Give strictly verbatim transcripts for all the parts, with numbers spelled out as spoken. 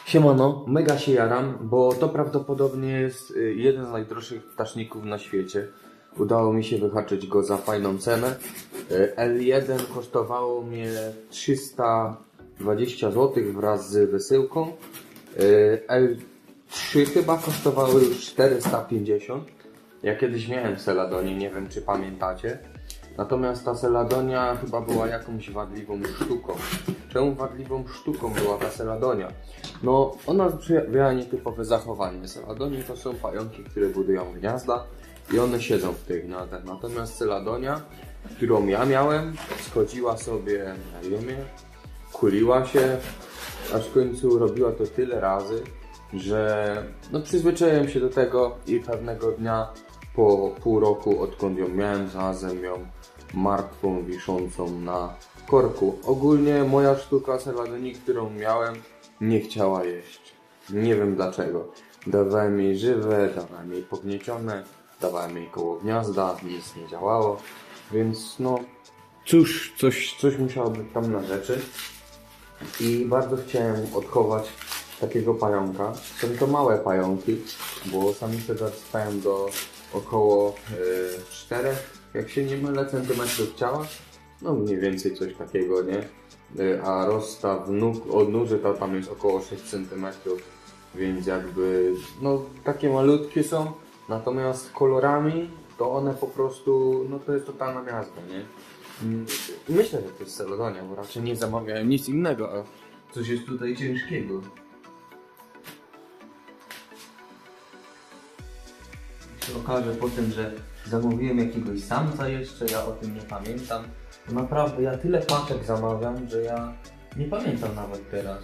Siemano, mega się jaram, bo to prawdopodobnie jest jeden z najdroższych ptaszników na świecie. Udało mi się wyhaczyć go za fajną cenę. L jeden kosztowało mnie trzysta dwadzieścia złotych wraz z wysyłką. L trzy chyba kosztowały już czterysta pięćdziesiąt. Ja kiedyś miałem Celadonię, nie wiem czy pamiętacie. Natomiast ta Celadonia chyba była jakąś wadliwą sztuką. Czemu wadliwą sztuką była ta Celadonia? No, ona przejawiała nietypowe zachowanie. Celadonie to są pająki, które budują gniazda i one siedzą w tych gniazdach. Natomiast Celadonia, którą ja miałem, schodziła sobie na ziemię, kuliła się, aż w końcu robiła to tyle razy, że no, przyzwyczaiłem się do tego i pewnego dnia po pół roku, odkąd ją miałem, znalazłem ją martwą, wiszącą na korku. Ogólnie moja sztuka Celadonii, którą miałem, nie chciała jeść. Nie wiem dlaczego. Dawałem jej żywe, dawałem jej pogniecione, dawałem jej koło gniazda, nic nie działało. Więc no, cóż, coś, coś musiało być tam na rzeczy. I bardzo chciałem odchować takiego pająka. Są to małe pająki, bo samice dorastają do około czterech, jak się nie mylę, centymetrów ciała. No mniej więcej coś takiego, nie? A rozstaw nóg, odnóży to tam jest około sześć centymetrów, więc jakby, no takie malutkie są. Natomiast kolorami to one po prostu, no to jest totalna miazga, nie? Myślę, że to jest Celadonia, bo raczej nie zamawiałem nic innego, a coś jest tutaj ciężkiego. Się okaże potem, że zamówiłem jakiegoś samca jeszcze, ja o tym nie pamiętam. Naprawdę, ja tyle paczek zamawiam, że ja nie pamiętam nawet teraz.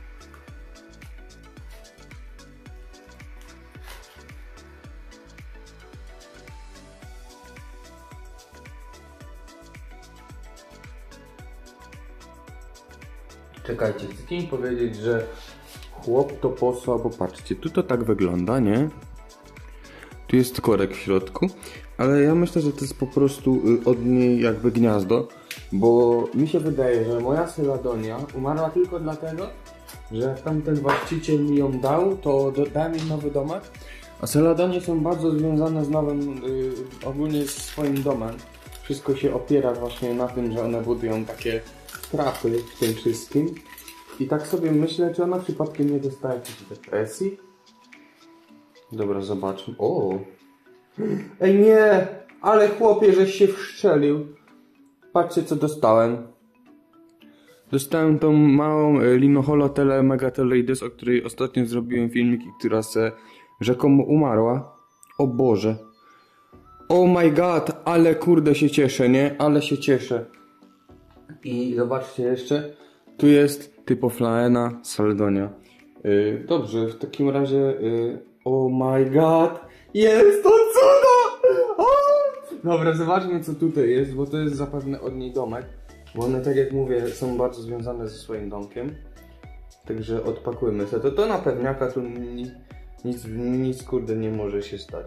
Czekajcie, chcecie mi powiedzieć, że chłop to posłał, bo patrzcie, tu to tak wygląda, nie? Tu jest korek w środku, ale ja myślę, że to jest po prostu od niej jakby gniazdo, bo mi się wydaje, że moja Celadonia umarła tylko dlatego, że jak tamten właściciel mi ją dał, to dałem jej nowy domek, a Celadonie są bardzo związane z nowym, yy, ogólnie z swoim domem. Wszystko się opiera właśnie na tym, że one budują takie trapy w tym wszystkim. I tak sobie myślę, czy ona przypadkiem nie dostaje jakiejś depresji? Dobra, zobaczmy. O! Ej nie! Ale chłopie, żeś się wszczelił. Patrzcie, co dostałem. Dostałem tą małą Linoholotele megateloides, o której ostatnio zrobiłem filmik i która se rzekomo umarła. O Boże. Oh my god, ale kurde się cieszę, nie? Ale się cieszę. I zobaczcie jeszcze. Tu jest Typoflaena Celadonia. Yy, dobrze, w takim razie... Yy, oh my god! Jest to cudo! O! Dobra, zobaczmy co tutaj jest, bo to jest zapewne od niej domek. Bo one, tak jak mówię, są bardzo związane ze swoim domkiem. Także odpakujmy sobie. To, to na pewniaka tu nic, nic, nic kurde nie może się stać.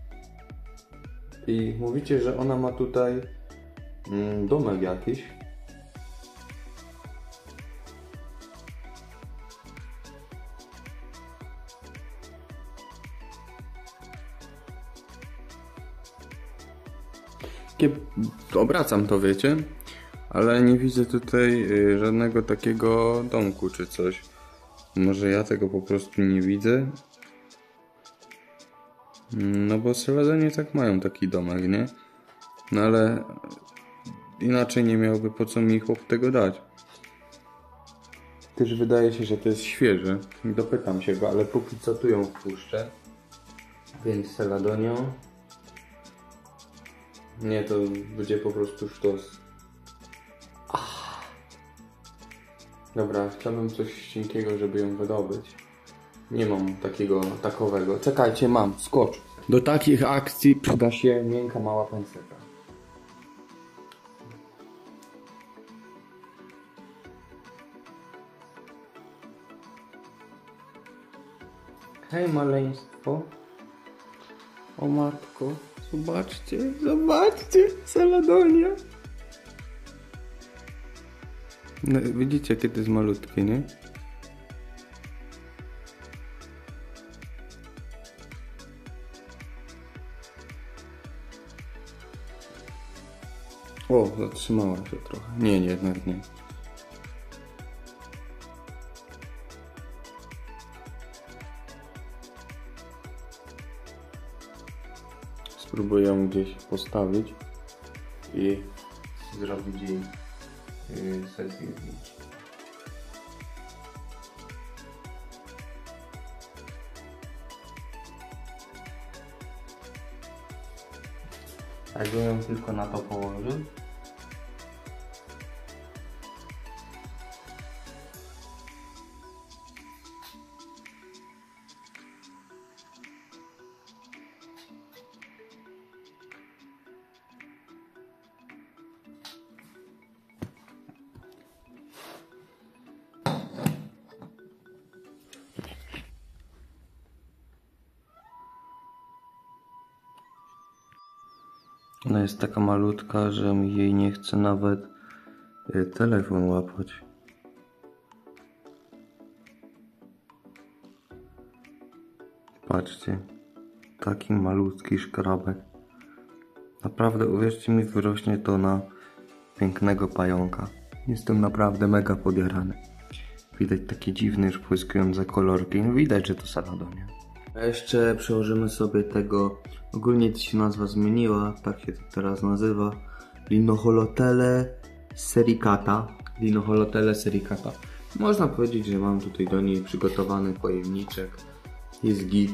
I mówicie, że ona ma tutaj mm, domek jakiś. Obracam to, wiecie, ale nie widzę tutaj żadnego takiego domku czy coś. Może ja tego po prostu nie widzę. No bo Celadonie tak mają taki domek, nie? No ale inaczej nie miałby po co mi chłop tego dać. Też wydaje się, że to jest świeże. Dopytam się go, ale póki co tu ją wpuszczę. Więc Celadonią. Nie, to będzie po prostu sztos. Ach. Dobra, chciałbym coś cienkiego, żeby ją wydobyć. Nie mam takiego takowego. Czekajcie, mam, skocz. Do takich akcji przyda się miękka mała panceta. Hej maleństwo. O matko. Zobaczcie, zobaczcie, Celadonia. No, widzicie, jakie to jest malutkie, nie? O, zatrzymała się trochę. Nie, nie, jednak nie. Spróbuję ją gdzieś postawić i zrobić jej yy, sesję zdjęć. Jakbym ją tylko na to położył. Ona jest taka malutka, że mi jej nie chce nawet y, telefon łapać. Patrzcie, taki malutki szkrabek. Naprawdę, uwierzcie mi, wyrośnie to na pięknego pająka. Jestem naprawdę mega podjarany. Widać takie dziwne, już błyskujące kolorki. No widać, że to Saladonia. A jeszcze przełożymy sobie tego, ogólnie to się nazwa zmieniła, tak się to teraz nazywa, Linoholotele sericata. Linoholotele sericata. Można powiedzieć, że mam tutaj do niej przygotowany pojemniczek. Jest git.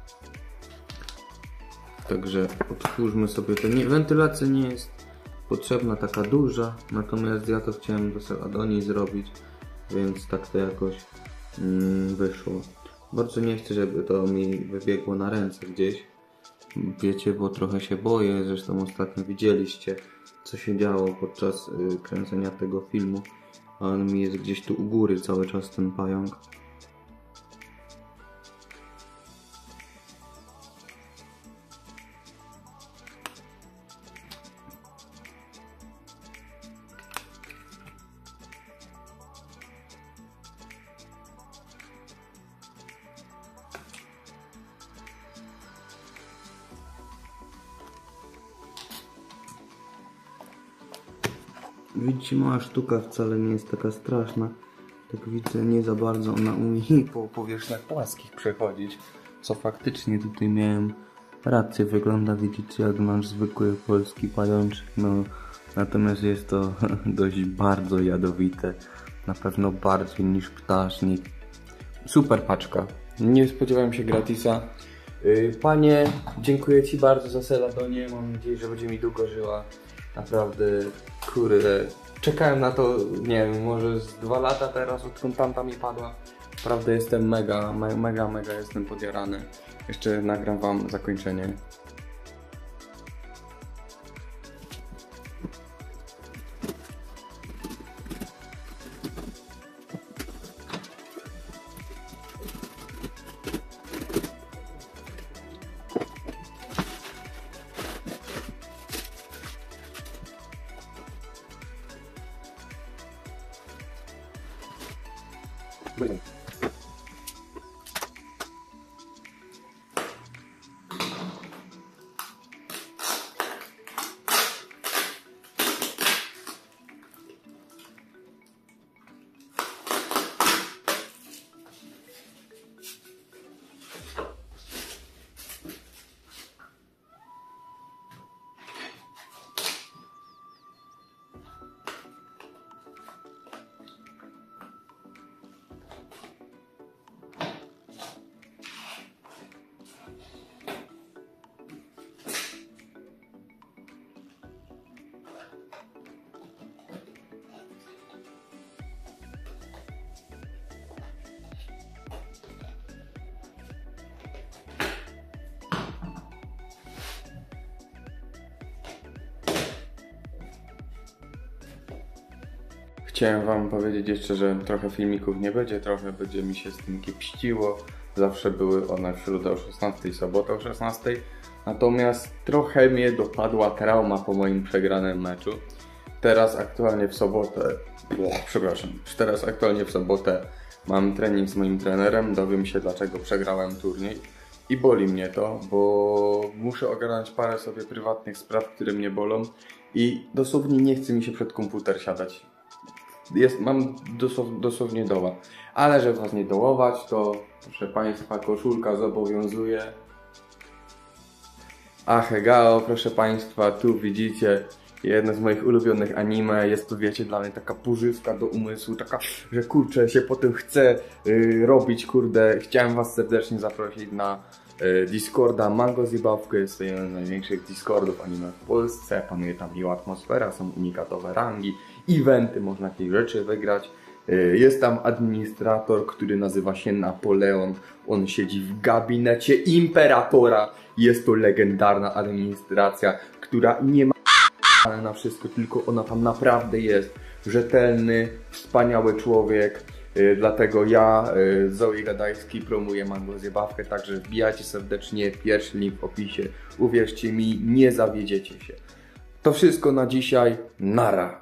Także otwórzmy sobie to. Nie, wentylacja nie jest potrzebna taka duża, natomiast ja to chciałem do Saladonii zrobić, więc tak to jakoś mm, wyszło. Bardzo nie chcę, żeby to mi wybiegło na ręce gdzieś. Wiecie, bo trochę się boję. Zresztą ostatnio widzieliście, co się działo podczas y, kręcenia tego filmu. A on mi jest gdzieś tu u góry cały czas, ten pająk. Widzicie, mała sztuka wcale nie jest taka straszna. Tak widzę, nie za bardzo ona umie po powierzchniach płaskich przechodzić. Co faktycznie tutaj miałem rację. Wygląda, widzicie, jak nasz zwykły polski pajączek. No, natomiast jest to dość bardzo jadowite. Na pewno bardziej niż ptasznik. Super paczka. Nie spodziewałem się gratisa. Panie, dziękuję Ci bardzo za Saladonię. Mam nadzieję, że będzie mi długo żyła. Naprawdę, kurde, czekałem na to, nie wiem, może z dwa lata teraz, odkąd tamta mi padła. Naprawdę jestem mega, me, mega, mega jestem podjarany. Jeszcze nagram Wam zakończenie. Chciałem Wam powiedzieć jeszcze, że trochę filmików nie będzie, trochę będzie mi się z tym kiepściło. Zawsze były one w środę o szesnastej, sobotę o szesnastej. Natomiast trochę mnie dopadła trauma po moim przegranym meczu. Teraz aktualnie w sobotę, o, przepraszam, teraz aktualnie w sobotę mam trening z moim trenerem. Dowiem się, dlaczego przegrałem turniej. I boli mnie to, bo muszę ogarnąć parę sobie prywatnych spraw, które mnie bolą. i dosłownie nie chce mi się przed komputer siadać. Jest, mam dosow, dosłownie doła. Ale żeby was nie dołować, to proszę Państwa, koszulka zobowiązuje. Ahegao, proszę Państwa, tu widzicie jedno z moich ulubionych anime. Jest to, wiecie, dla mnie taka pożywka do umysłu, taka, że kurczę, się potem chcę yy, robić, kurde. Chciałem was serdecznie zaprosić na yy, Discorda Mango Zibawkę. Jest to jeden z największych Discordów anime w Polsce. Panuje tam miła atmosfera, są unikatowe rangi, eventy, można jakieś rzeczy wygrać. Yy, jest tam administrator, który nazywa się Napoleon. On siedzi w gabinecie imperatora. Jest to legendarna administracja, która nie ma na wszystko, tylko ona tam naprawdę jest. Rzetelny, wspaniały człowiek. Yy, dlatego ja, yy, Zoe Gadajski, promuję Mango Zjebawkę, także wbijajcie serdecznie, pierwszy link w opisie. Uwierzcie mi, nie zawiedziecie się. To wszystko na dzisiaj. Nara!